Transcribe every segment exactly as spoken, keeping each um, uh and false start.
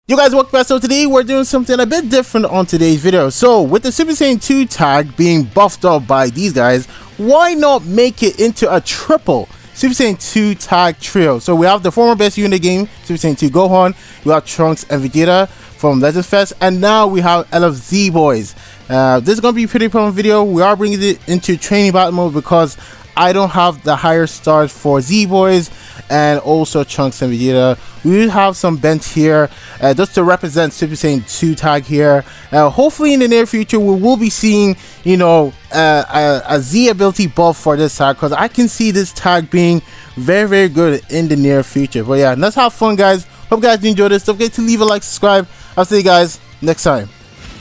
You guys, welcome back. So today we're doing something a bit different on today's video. So with the Super Saiyan two tag being buffed up by these guys, why not make it into a triple Super Saiyan two tag trio? So we have the former best unit game, Super Saiyan two Gohan, we have Trunks and Vegeta from Legends Fest, and now we have L F Z Boys. Uh, this is going to be a pretty fun video. We are bringing it into training battle mode because I don't have the higher stars for Z Boys and also Trunks and Vegeta. We will have some bench here uh, just to represent Super Saiyan two tag here. Uh, hopefully in the near future we will be seeing, you know, uh, a, a Z ability buff for this tag, because I can see this tag being very very good in the near future. But yeah, let's have fun, guys. Hope you guys enjoyed this. Don't forget to leave a like, subscribe. I'll see you guys next time.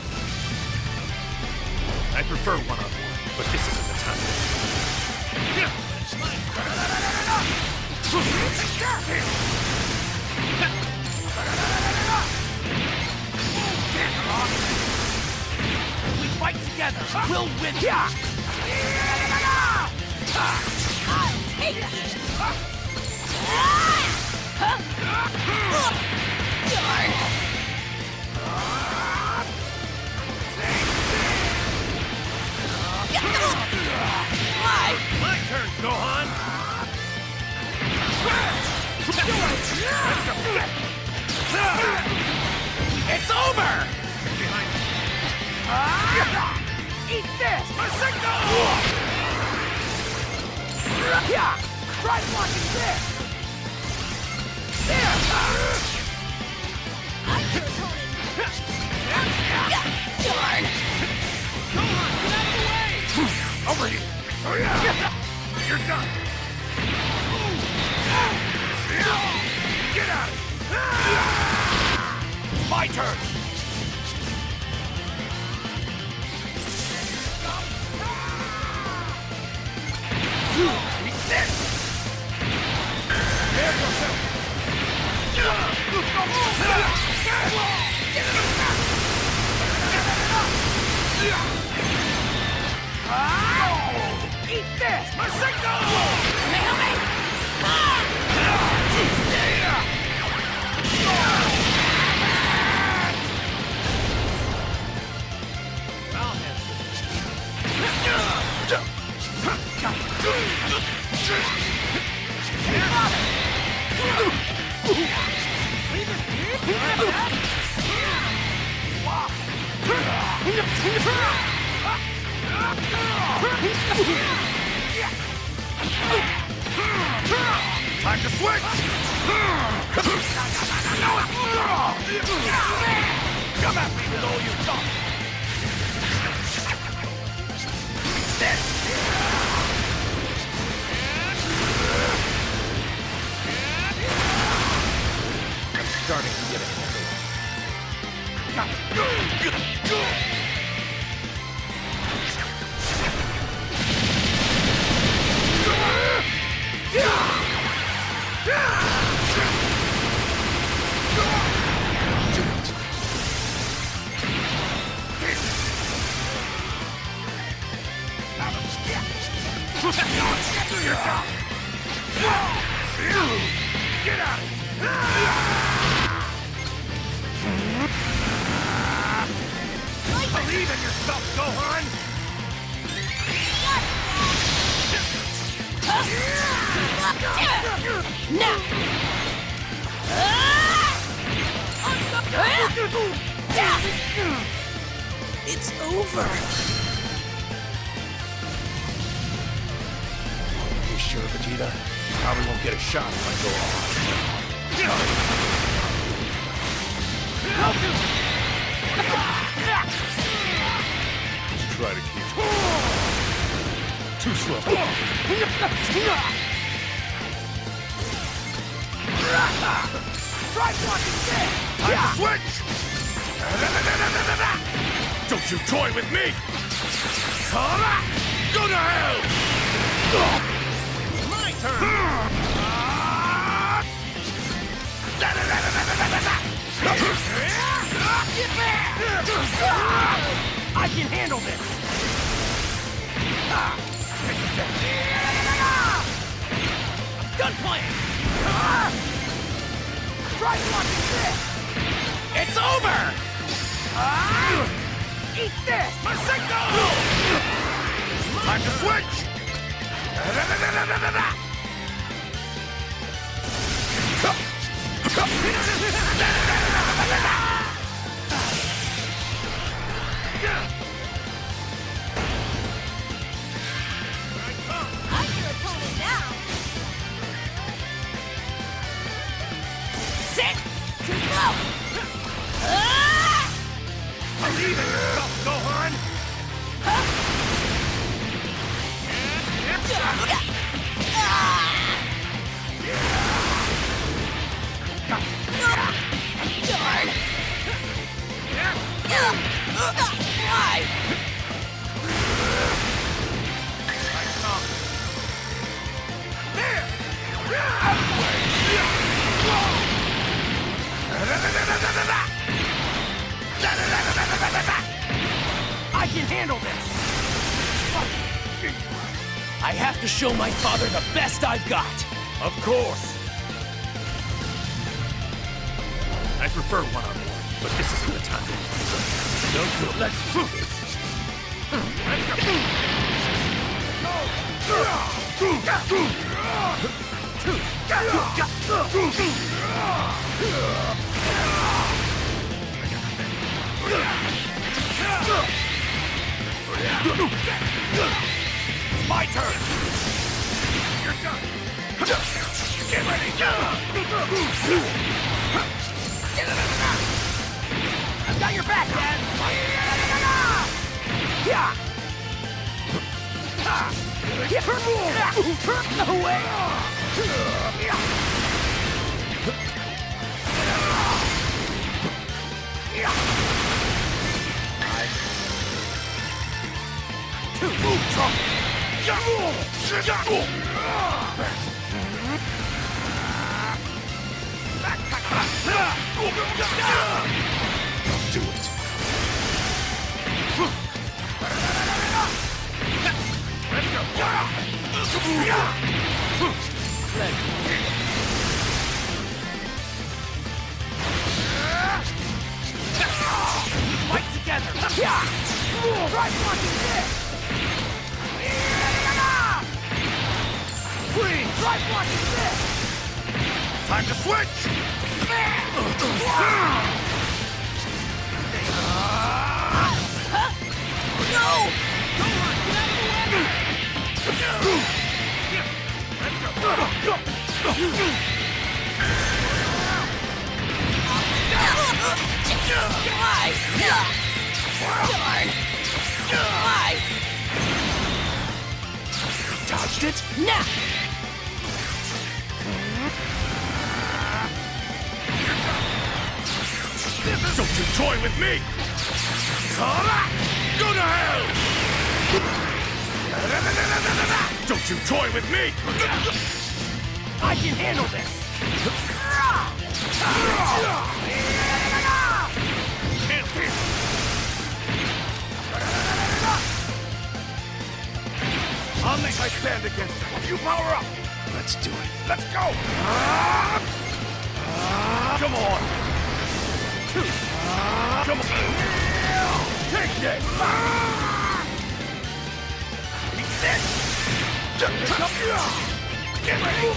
I prefer one-on-one, but this isn't the time. If we fight together, we'll win. My turn, Gohan! It's over! Eat this! Masenko! Try blocking this! Gohan, get out of the way! Over here! You're done! Get out! It's my turn! Eat this! Prepare yourself! Eat this! Masenko! Time to switch! Come at me with all your got! I'm starting to get a handle. Get out! Believe in yourself, Gohan! Now! It's over! You sure, Vegeta? Probably won't get a shot if I go on. Let's try to keep... Too slow. Try blocking this! Time to switch! Don't you toy with me! Go to hell! My turn! I can handle this! I'm done playing! Try blocking this! Eat this! Masenko! Time to switch! I'm your opponent now! Sit! Too slow! Ah! Believe in yourself, Gohan! Darn! Why? I can handle this! I have to show my father the best I've got. Of course! I prefer one-on-one, but this isn't the time. No good. Let's do this! It's my turn! You're done! Get ready! I've got your back, Dad! Yeah! No way! Do it. Let's Fight together! Try punching this! freeze! Try punching this! Time to switch! No! Why? Darn! Why? Dodged it? Now! Don't you toy with me! Sora! Go to hell! Don't you toy with me! I can handle this! Can't win! I'll make my stand against it. You power up! Let's do it. Let's go! Come on! Come on! Take this! Eat this! Get ready!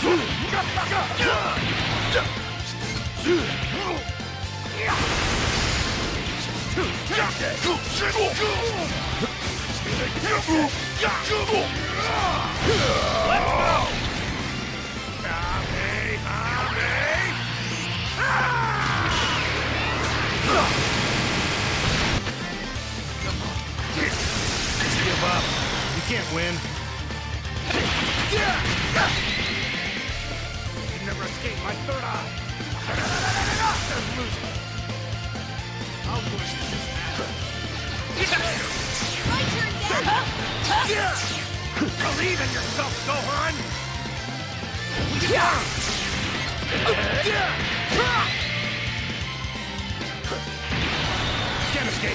Let's go! Hurry, hurry! Just give up. You can't win. You never escape my third eye. There's losing. I'll lose this match. My turn, Dad! Believe in yourself, Gohan! Can't escape.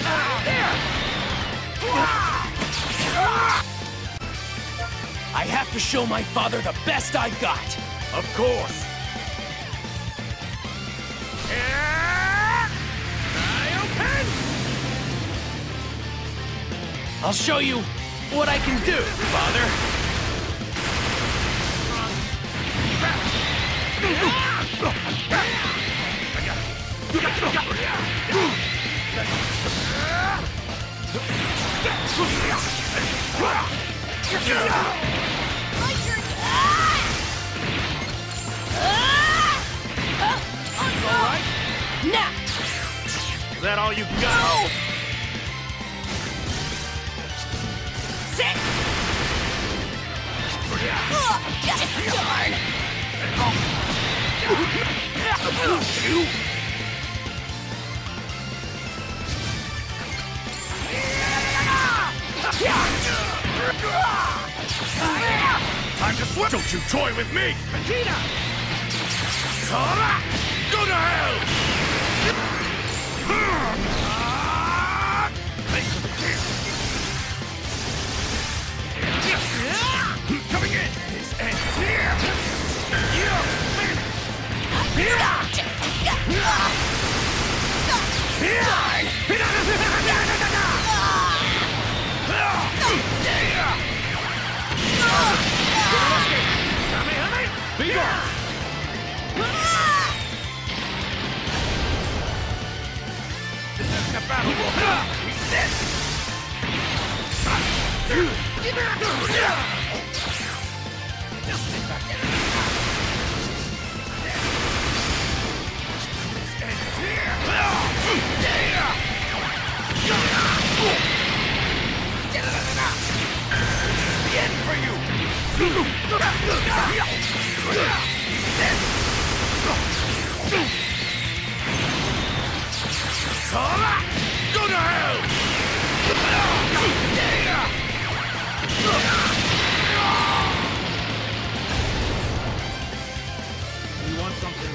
I have to show my father the best I've got. Of course. Kaioken! I'll show you what I can do, Father. Alright? Now! Is that all you got? Sit! Time to swim! Don't you toy with me! Vegeta! Sora! Go to hell! Coming in! This ends here! Be gone! This isn't a battle royal. Eat this! The end for you! Sora! Go to hell! You want something?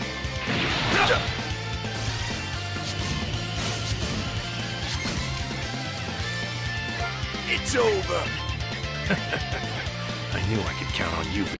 It's over! I knew I could count on you.